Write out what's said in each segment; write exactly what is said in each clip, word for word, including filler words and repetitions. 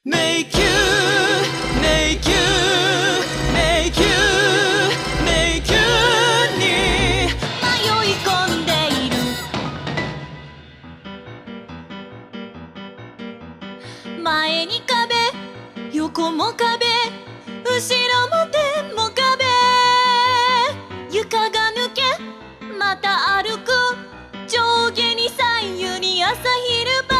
迷宮迷宮迷宮迷宮に迷い込んでいる。前に壁、横も壁、後ろも天も壁。床が抜けまた歩く、上下に左右に朝昼晩。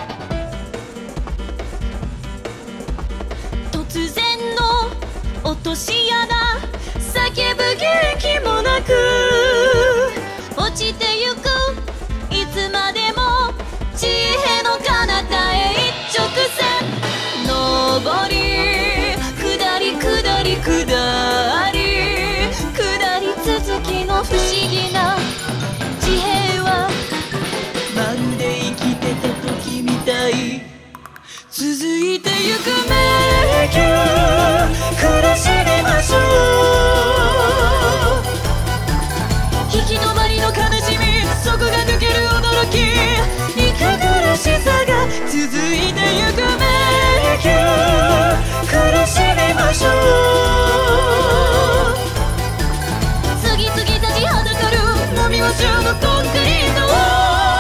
突然の落とし穴、叫ぶ元気もなく落ちてゆく、いつまでも地平の彼方へ一直線。上り下り下り下り下り続きの不思議な地平は、まるで生きてた時みたい。続いてゆく迷宮、苦しみましょう。行き止まりの悲しみ、そこが抜ける驚き、息苦しさが続いてゆく迷宮、苦しみましょう。次々立ちはだかる波模様のコンクリートを、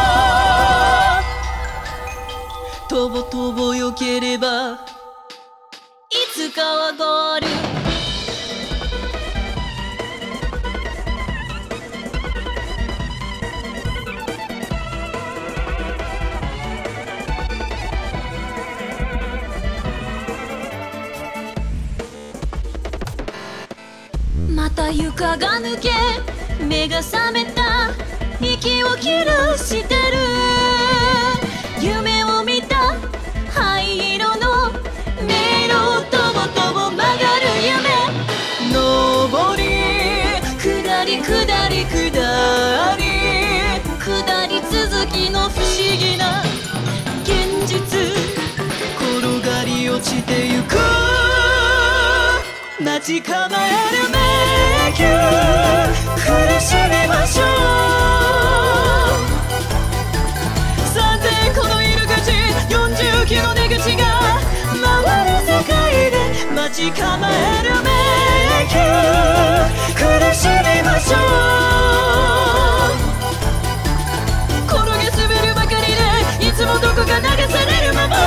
とぼとぼよければいつかはゴール。また床が抜け目が覚めた、息を切らしてる。夢を見た灰色の迷路、とぼとぼ曲がる夢。上り下り下り下り下り続きの不思議な現実、転がり落ちてゆく。待ち構える迷宮、苦しみましょう。さんぜんこのイルカ地、よんじゅうきの出口が回る世界で待ち構える迷宮、苦しみましょう。転げ滑るばかりでいつもどこか流されるまま、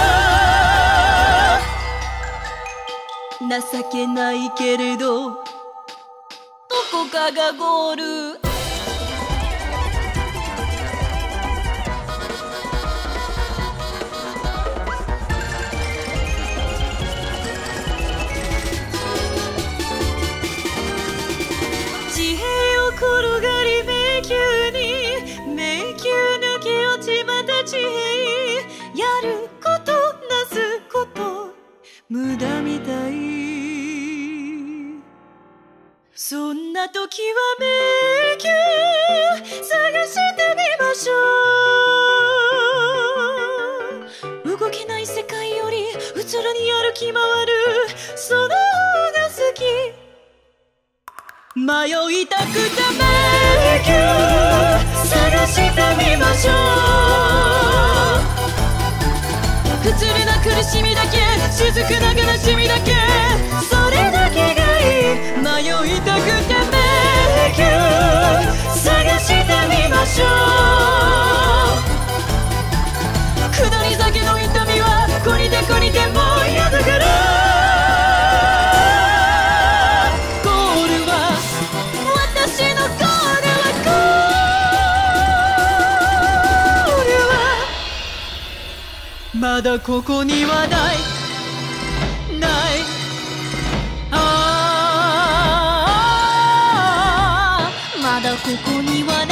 情けないけれどどこかがゴール。地平を転がり迷宮に、迷宮抜け落ちまた地平、やることなすこと無駄みたい。そんな時は迷宮探してみましょう。動けない世界よりうつろに歩き回る、その方が好き。迷いたくて迷宮探してみましょう。普通な苦しみだけ、静かな悲しみだけ、それだけがいい。迷いたくて迷宮探してみましょう。下り酒の痛みはこりでこりでもう嫌だから、ゴールは私のゴールはゴールはまだここにはないない。ああまだここにはない。